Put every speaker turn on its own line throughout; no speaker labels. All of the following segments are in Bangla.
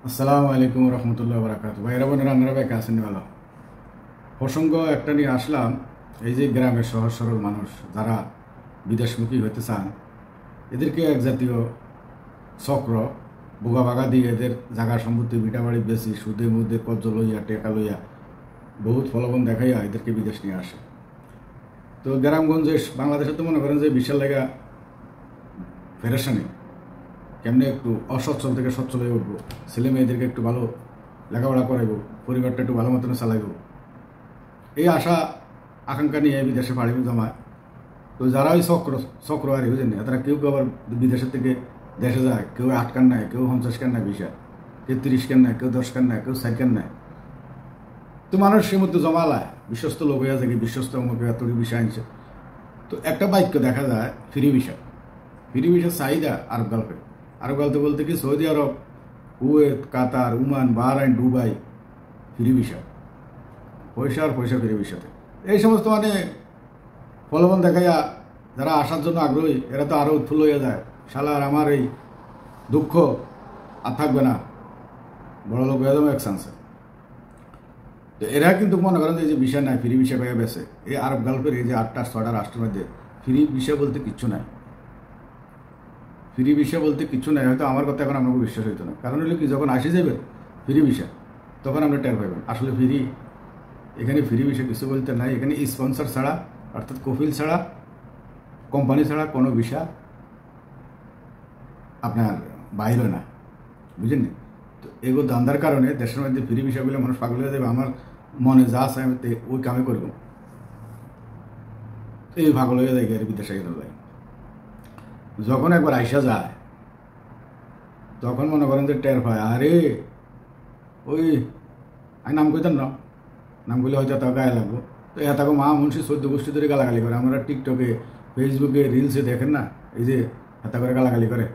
আসসালামু আলাইকুম রহমতুল্লাহ বরাকাত। ভাইরা বোনেরা, আপনারা বেঁকে আসেন ভালো। প্রসঙ্গ একটা নিয়ে আসলাম। এই যে গ্রামের সহজ সরল মানুষ যারা বিদেশমুখী হতে চান, এদেরকে এক জাতীয় চক্র বোগা বাগা দিয়ে এদের জায়গা সম্পত্তি ভিটাবাড়ি বেশি সুদে মুদে কজ্জ লইয়া টেকা লইয়া বহুত ফলবন দেখাইয়া এদেরকে বিদেশ নিয়ে আসে। তো গ্রামগঞ্জে বাংলাদেশে তো মনে করেন যে বিশাল লাগা ফেরেশানি, কেমনি একটু অসচ্ছল থেকে সচ্ছল হয়ে উঠবো, ছেলে মেয়েদেরকে একটু ভালো লেখাপড়া করাইব, পরিবারটা একটু ভালো মতন চালাইব, এই আশা আকাঙ্ক্ষা নিয়ে বিদেশে পাড়ি জমায়। তো যারা ওই চক্র আর বুঝেন না, তারা কেউ কেউ আবার বিদেশের থেকে দেশে যায়, কেউ 8 কান নেয়, কেউ 50 কান নেয়, ভিসা কেউ 30 কান নেয়, কেউ 10 কান নেয়, কেউ 4 কান নেয়। তো মানুষ সে মধ্যে জমালায় বিশ্বস্ত লোক হয়ে যায়, বিশ্বস্ত আমাকে এতটি বিষয় আনছে। তো একটা বাক্য দেখা যায় ফ্রি ভিসা চাহিদা আরব গল্পে। আরব গল্পে বলতে কি Saudi Arab, Kuwait, Qatar, Oman, Bahrain, Dubai, free visa, পয়সা ফ্রি ভিসাতে। এই সমস্ত মানে ফলবন দেখাইয়া যারা আসার জন্য আগ্রহী, এরা তো আরও উৎফুল্ল হয়ে যায়, শালার আমার এই দুঃখ আর থাকবে না, বড় লোক হয়ে যাবে এক চান্সে। তো এরা কিন্তু মনে করেন যে ভিসা নাই, ফ্রি ভিসা পেয়ে বেছে। এই আরব গল্পের এই যে 8টা 6টা রাষ্ট্রের মধ্যে ফ্রি ভিসা বলতে কিচ্ছু নাই, ফ্রি ভিসা বলতে কিচ্ছু নাই। হয়তো আমার কথা এখন আপনাকে বিশ্বাস হইতো না, কারণ হলো কি, যখন আসি যাবেন ফ্রি ভিসা তখন আমরা টের পাইবেন আসলে এখানে ফ্রি ভিসা কিছু বলতে নাই। এখানে স্পন্সর ছাড়া, অর্থাৎ কফিল ছাড়া, কোম্পানি ছাড়া কোনো ভিসা আপনার বাইরে না, বুঝলেন? তো এগুলো দান্দার কারণে দেশের মধ্যে ফ্রি ভিসাগুলো মানুষ পাগল হয়ে যাবে। আমার মনে যা আছে আমি ওই কামে করব, এই পাগল হয়ে যায় আর বিদেশে গেলে। যখন একবার আইসা যায় তখন মনে করেন যে টের পায়, আরে ওই আমি নাম কইতেন না, নাম করলে হয়তো এত গায়ে লাগবো। তো এত মা মুন্সি 14 গোষ্ঠী ধরে গালাগালি করে। আমরা টিকটকে, ফেসবুকে, রিলসে দেখেন না, এই যে এত করে গালাগালি করে।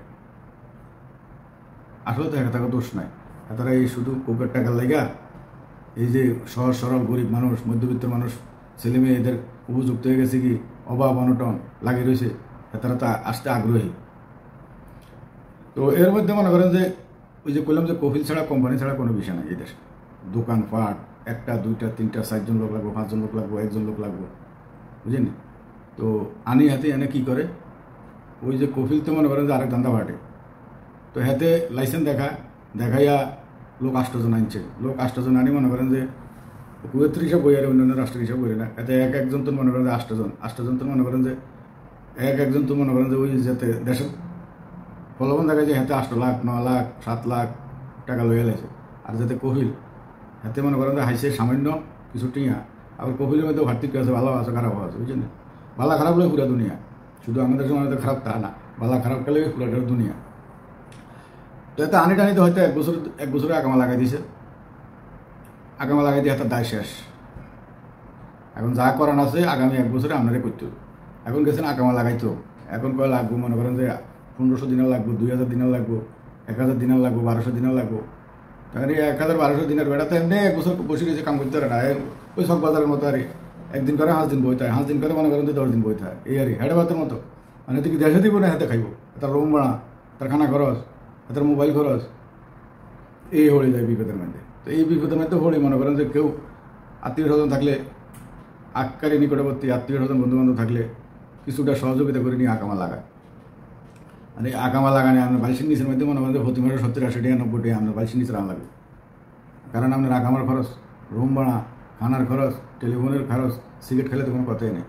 আসলে তো এত দোষ নাই, এতটা এই শুধু কোকের টাকার লাগা এই যে সহজ সরল গরিব মানুষ, মধ্যবিত্ত মানুষ, ছেলে মেয়ে এদের উপযুক্ত হয়ে গেছে কি অভাব অনটন লাগিয়ে রয়েছে, তারা তো আসতে আগ্রহী। তো এর মধ্যে মনে করেন যে ওই যে বললাম যে কফিল ছাড়া, কোম্পানি ছাড়া কোনো বিষয় নাই এই দেশে। দোকানপাট 1টা 2টা 3টা 4জন লোক লাগবো, 5জন লোক লাগবো, 1জন লোক লাগবো, বুঝলেন? তো আনি হাতে এনে কি করে, ওই যে কফিল তো মনে করেন যে আরেক ধান্দা বাটে। তো হাতে লাইসেন্স দেখাইয়া লোক 8 জন আনছে, লোক 8 জন আনি মনে করেন যে কুয়েতের হিসাব বই আর অন্যান্য রাষ্ট্রের হিসাব বই না। এতে একজন তো মনে করেন যে 8 জন তো মনে করেন যে একজন তো মনে করেন যে ওই যাতে দেশের ফলবন দেখা যায় হাতে 8 লাখ 9 লাখ 7 লাখ টাকা লইয়া লাগছে। আর যাতে কফিল হাতে মনে করেন যে হাইসে সামান্য কিছু টিয়া। আবার কফিলের মধ্যে পার্থক্য আছে, ভালো আছে, খারাপ আছে, বুঝছেন? ভালো খারাপ হলে পুরা দুনিয়া, শুধু আমাদের সময় হয়তো খারাপ তা না, ভালো খারাপ খেলে পুরাটা দুনিয়া। তো এতে আনি টানিতে হয়তো এক বছরে আগামা লাগাই দিয়েছে, আগামা লাগাই দিয়ে হাতে দায় শেষ। এখন যা করান আছে আগামী 1 বছরে আপনারে করতে হবে। এখন গেছেন আগামা লাগাইতো, এখন কয় লাগবো মনে করেন যে 1500 দিনের লাগবো, 2000 দিনের লাগবো, 1000 দিনের লাগবো, 1200 দিনের লাগবো। তখন এই 1000-1200 দিনের বেড়াতে এমনি 1 বছর বসে রয়েছে, কাম করতে পারে না। ওই সব বাজারের মতো আর একদিন করে 5 দিন বইতে হয়, 5 দিন করে মনে করেন যে 10 দিন বইতে হয়, এই আর হেডাবাতের মতো। মানে তুই দেশে দিব না হাতে খাইব, তার রুম ভাড়া, তার খানা খরচ, তার মোবাইল খরচ, এই হয়ে যায় বিপদের মধ্যে। তো এই বিপদের মধ্যে হলে মনে করেন যে কেউ আত্মীয় স্বজন থাকলে, আক্কারি নিকটবর্তী আত্মীয় স্বজন বন্ধুবান্ধব থাকলে কিছুটা সহযোগিতা করে নিয়ে আকামা লাগায়। মানে আকামা লাগানে আপনার বালিশের নিচের মধ্যে মনে করেন যে প্রতি মাসে 70-80 টাকা 90 টাকা আপনার বালিশের নিচে রান লাগবে। কারণ আপনার আকামার খরচ, রুম ভাড়া, খানার খরচ, টেলিফোনের খরচ, সিগারেট খেলে তো কোনো কথাই নেই।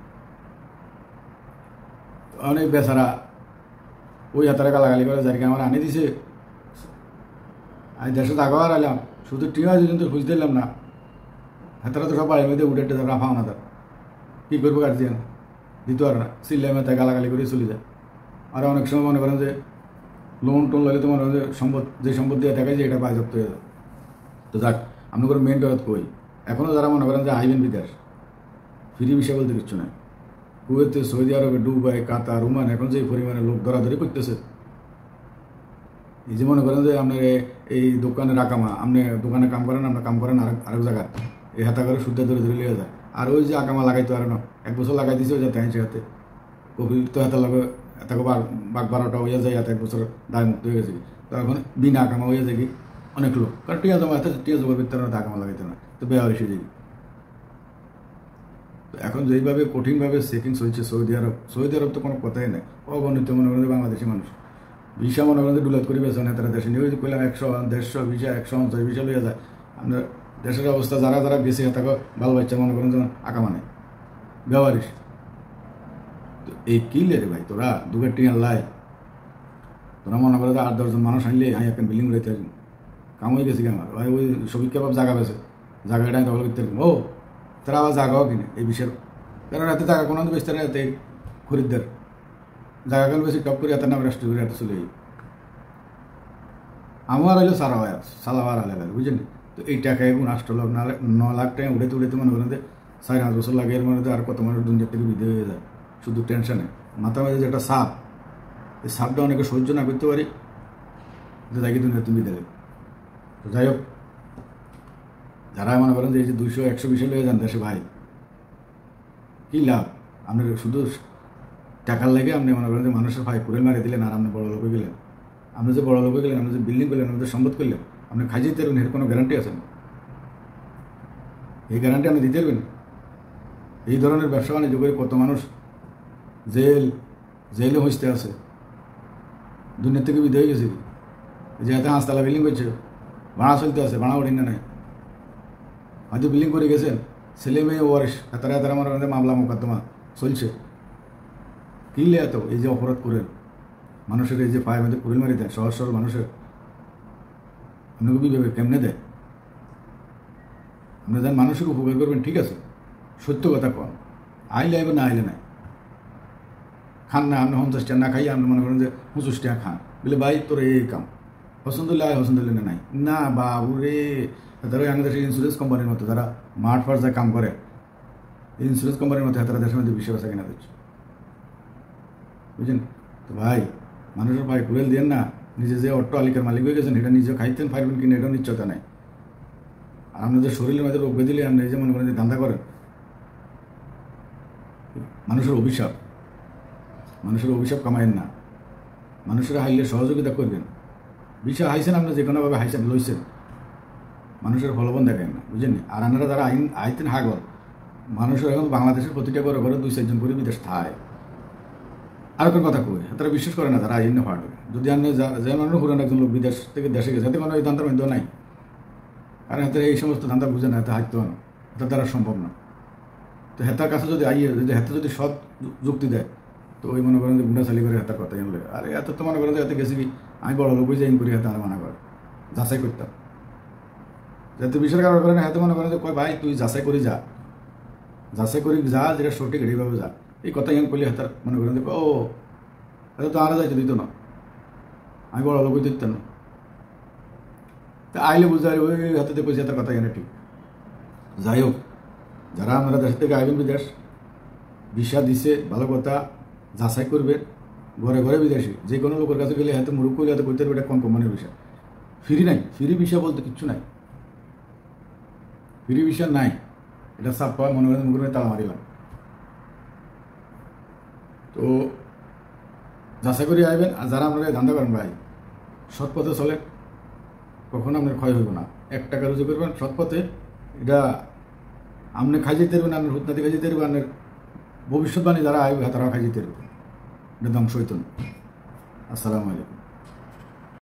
অনেক বেচারা ওই হাতারা গালাগালি করে, যার কি আমার আনি দিছে। আমি দেশে আগাবার আলাম, শুধু টিয়া যদি তো খুঁজতে দিলাম না, হাতারা তো সব বাড়ির মধ্যে উঠে রাফা না, তার কী করবো গার্জিয়ান দিতে পারে না, চিল্লাই মাথায় গালাগালি করে চলে যায়। আর অনেক সময় মনে করেন যে লোন টোন লাগলে তো মনে করেন যে সম্পদ দিয়ে দেখায় যে এটা বাজেপ্ত হয়ে যায়। তো যাক, আপনি করে মেন ডরাত কই, এখনও যারা মনে করেন যে আইবেন বিদেশ, ফ্রি বিষয় বলতে কিচ্ছু নাই। কুয়েতে, সৌদি আরবে, দুবাই, কাতার, ওমান এখন যে পরিমাণে লোক ধরাধরি করতেছে, এই যে মনে করেন যে আপনার এই দোকানে আকামা, আপনি দোকানে কাম করেন, আপনার কাম করেন আরেক জায়গায়, এই হাতা করে সুদ্ধা ধরে লিয়ে যায়। আর ওই যে আকামা লাগাইতে পারে না, 1 বছর লাগাই দিছে, ওই যাতে আইনছে হাতে কফিল তো হাতে লাগে, এত বাঘ 12টা হয়ে যায়, 1 বছর দায় মুক্ত হয়ে গেছে। তো এখন বিনা আকামা হয়ে যায় কি অনেক লোক, কারণ টিয়া জমা আছে, টিয়া জমা করতে না, টাকা লাগাইতে না, তো বেয়া এসে যাই। তো এখন যেইভাবে কঠিনভাবে চেকিং চলছে সৌদি আরব তো কোনো কথাই নেই, অগণিত মনে করেন বাংলাদেশি মানুষ ভিসা মনে করেন ডুলাত করে বেছে না, তারা দেশে নিয়ে করলাম 100-150 ভিসা 150 ভিসা লইয়া যায়। আমরা দেশের অবস্থা যারা যারা গেছে তাকে বাল বাচ্চা মনে করেন যেমন আঁকা মানে ব্যবহারিস। তো এই কি লে রে ভাই, তোরা দুবার টিয়ার লাই, তোরা মনে করে 8-10 জন মানুষ আনলে আমি একটা বিল্ডিং রইতে কাম হয়ে গেছি আমার ভাই, ওই সবিক কেবাব জায়গা পেয়েছে, জায়গাটা আমি দখল করতে ও তারা আবার জায়গাও কিনে এই বিষয়ের, কারণ এত জায়গা কোনো বেচতে না, এতে খরিদ্দার জায়গা কেন বেশি টপ করে এত নাম রেস্টুরেন্ট এত চলে আমার হইলো সালাবার আলাদা, বুঝলেন। তো এই টাকা এখন 9 লাখ টাকা উঠেতে উঠেতে মনে করেন যে 4-5 বছর লাগে, এর মধ্যে আর কত মানুষ দুনিয়া থেকে বিদায় হয়ে যায় শুধু টেনশনে। মাথা মাঝে যে একটা সাপ, এই সাপটা অনেকে সহ্য না করতে পারি, যে তাকে দুনিয়া তুমি বিদায়। তো যাই হোক, যারা মনে করেন যে এই যে 200-100 বিষয় লেগে যান দেশে ভাই, কী লাভ? আপনি শুধু টাকার লাগে আপনি মনে করেন যে মানুষের ভাই কুড়েল মারি দিলেন, আর আপনি বড় লোক হয়ে গেলেন। আপনি যে বড় লোক হয়ে গেলেন, আপনি যে বিল্ডিং করলেন, আপনি যে সম্পদ করলেন, আপনি খাই যেতে পারবেন, এর কোনো গ্যারান্টি আছে না? এই গ্যারান্টি আপনি দিতে পারবেন? এই ধরনের ব্যবসা বাণিজ্য করে কত মানুষ জেলে হইতে আছে, দুনিয়ার থেকে বিদায় হয়ে গেছে। যে হাতে 5 তলা বিল্ডিং করছে, ভাড়া চলতে আছে, ভাড়া ওঠেন না, হয়তো বিল্ডিং করে গেছেন, ছেলে মেয়ে ওয়ারিশ তারা মনে করেন মামলা মোকদ্দমা চলছে। কী লে এত এই যে অপরাধ করেন মানুষের, এই যে পায়ের মধ্যে কুড়িল মারি দেন সহজ সরল মানুষের, আপনাকে বিভাবে কেমনে দেয়? আপনি যান মানুষের উপকার করবেন, ঠিক আছে, সত্য কথা কন, আইলে আইবে না আইলে নাই, খান না আপনি 50 টাকা না খাই আপনি মনে করেন যে 25 টাকা খান, বলে ভাই তোর এই কাম পছন্দ হলে আয়, পছন্দ হলে নাই না বাবু রে। তারা আমাদের দেশের ইন্স্যুরেন্স কোম্পানির মতো, যারা মাঠ ফাট যায় কাম করে, ইন্স্যুরেন্স কোম্পানির মতো তারা দেশের মধ্যে বিষয় আছে কিনা দিচ্ছে, বুঝলেন। তো ভাই মানুষের ভাই কুড়েল দেন না, নিজে যে অটো আলিকার মালিক হয়ে গেছেন, এটা নিজে খাইতেন পারবেন কিনা এটাও নিশ্চয়তা নাই। আর আপনাদের শরীরের মধ্যে রোগ দিলে আপনি এই যে মনে করেন যে ধান্দা করেন, মানুষের অভিশাপ কামায়েন না, মানুষের হাইলে সহযোগিতা করবেন। বিষয় হাইছেন আপনি যে কোনোভাবে হাইছেন লইছেন, মানুষের ফলবন দেখেন না, বুঝলেন। আর আপনারা যারা আইতেন হাগল, মানুষের এখন বাংলাদেশের প্রতিটা ঘরে ঘরে 2-4 জন করে বিদেশ থায়। আর কোনো কথা কই, তারা বিশ্বাস করে না, তারা আইন না ফাটবে। যদি আপনি যেমন পুরান একজন লোক বিদেশ থেকে দেশে গেছে, এতে কোনো এই ধান্দার মধ্যে নাই, কারণ এতে এই সমস্ত ধান্দা বুঝে না, এতে হাইতে না, এটা দ্বারা সম্ভব না। তো হেতার কাছে যদি হেতে যদি সৎ যুক্তি দেয়, তো ওই মনে করেন যে গুন্ডা চালি করে হেতার কথা জানলে, আর এত তো মনে করেন যে এতে গেছি কি আমি বড় লোক যাইন করি, হাতে আর মানা করে যাচাই করতাম, যাতে বিষয়ের কারণ করেন হাতে মনে করেন যে কয় ভাই তুই যাচাই করি যা, যেটা সঠিক এইভাবে যা, এই কথা ইয়ান করলে হাতার মনে করেন যে ও এটা তো আরও যাইতে দিত না, আমি বড় লোক দিতাম না। তা আইলে বুঝাই ওই হাতে কইছি হাতার কথা ইয়ানে ঠিক। যাই হোক, যারা আমরা দেশ থেকে আইবেন বিদেশ, ভিসা দিছে ভালো কথা, যাচাই করবেন, ঘরে ঘরে বিদেশি যে কোনো লোকের কাছে গেলে হাতে মুরুখ করলে হাতে করতে পারবে, এটা কোন কোম্পানির ভিসা, ফ্রি নাই, ফ্রি ভিসা বলতে কিচ্ছু নাই, ফ্রি ভিসা নাই, এটা সাপ পাওয়া মনে করেন মুখে তালা মারিলাম। তো যাচাই করে আইবেন। আর যারা আপনারা ধান্দা করেন ভাই, সৎ পথে চলে, কখনো আপনার ক্ষয় হইব না। 1 টাকা রুজু করবেন সৎ পথে, এটা আপনি খাই যেতে পারবেন, আপনার হুতনাতি খাই যেতে পারবেন, আপনার ভবিষ্যৎবাণী যারা আইবে তারাও খাই যেতে পারবেন, এটা ধ্বংস হইত না। আসসালামু আলাইকুম।